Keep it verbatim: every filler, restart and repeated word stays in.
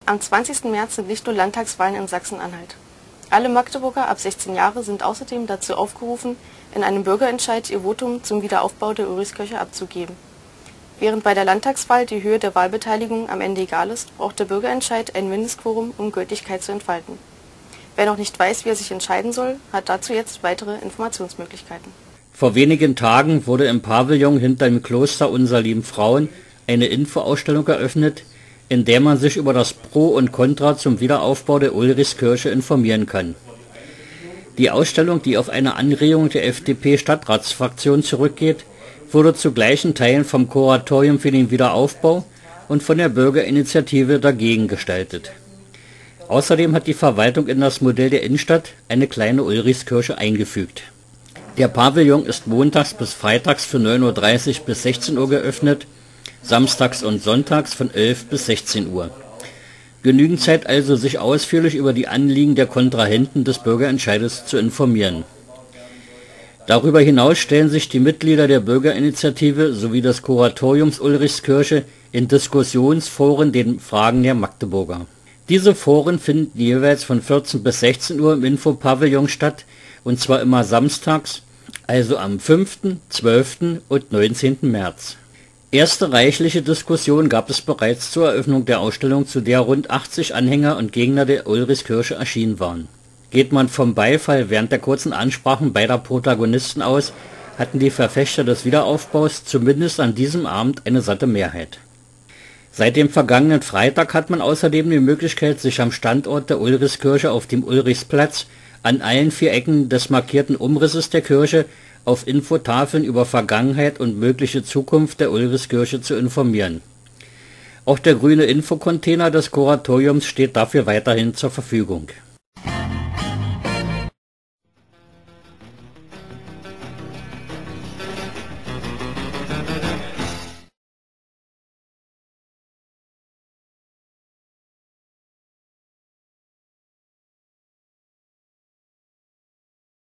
Am zwanzigsten März sind nicht nur Landtagswahlen in Sachsen-Anhalt. Alle Magdeburger ab sechzehn Jahre sind außerdem dazu aufgerufen, in einem Bürgerentscheid ihr Votum zum Wiederaufbau der Ulrichskirche abzugeben. Während bei der Landtagswahl die Höhe der Wahlbeteiligung am Ende egal ist, braucht der Bürgerentscheid ein Mindestquorum, um Gültigkeit zu entfalten. Wer noch nicht weiß, wie er sich entscheiden soll, hat dazu jetzt weitere Informationsmöglichkeiten. Vor wenigen Tagen wurde im Pavillon hinter dem Kloster Unser Lieben Frauen eine Infoausstellung eröffnet, in der man sich über das Pro und Contra zum Wiederaufbau der Ulrichskirche informieren kann. Die Ausstellung, die auf eine Anregung der F D P-Stadtratsfraktion zurückgeht, wurde zu gleichen Teilen vom Kuratorium für den Wiederaufbau und von der Bürgerinitiative dagegen gestaltet. Außerdem hat die Verwaltung in das Modell der Innenstadt eine kleine Ulrichskirche eingefügt. Der Pavillon ist montags bis freitags von neun Uhr dreißig bis sechzehn Uhr geöffnet, samstags und sonntags von elf bis sechzehn Uhr. Genügend Zeit also, sich ausführlich über die Anliegen der Kontrahenten des Bürgerentscheides zu informieren. Darüber hinaus stellen sich die Mitglieder der Bürgerinitiative sowie des Kuratoriums Ulrichskirche in Diskussionsforen den Fragen der Magdeburger. Diese Foren finden jeweils von vierzehn bis sechzehn Uhr im Infopavillon statt, und zwar immer samstags, also am fünften, zwölften und neunzehnten März. Erste reichliche Diskussion gab es bereits zur Eröffnung der Ausstellung, zu der rund achtzig Anhänger und Gegner der Ulrichskirche erschienen waren. Geht man vom Beifall während der kurzen Ansprachen beider Protagonisten aus, hatten die Verfechter des Wiederaufbaus zumindest an diesem Abend eine satte Mehrheit. Seit dem vergangenen Freitag hat man außerdem die Möglichkeit, sich am Standort der Ulrichskirche auf dem Ulrichsplatz an allen vier Ecken des markierten Umrisses der Kirche auf Infotafeln über Vergangenheit und mögliche Zukunft der Ulrichskirche zu informieren. Auch der grüne Infocontainer des Kuratoriums steht dafür weiterhin zur Verfügung.